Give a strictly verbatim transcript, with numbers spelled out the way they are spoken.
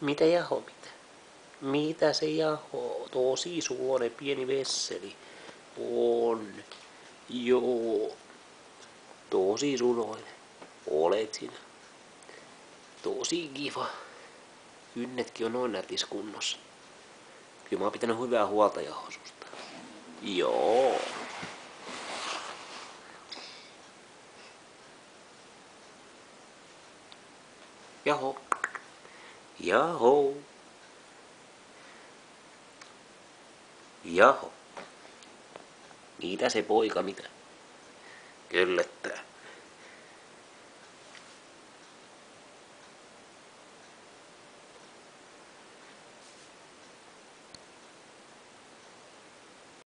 Mitä Jaho, mitä? Mitä se Jaho? Tosi suone pieni vesseli. On. Joo. Tosi suloinen. Olet sinä. Tosi kiva. Kynnetkin on noin nätissä kunnossa. Kyllä mä oon pitänyt hyvää huolta Jaho susta. Joo. Jaho. Jaho. Jaho. Mitä se poika mitä? Köllöttää.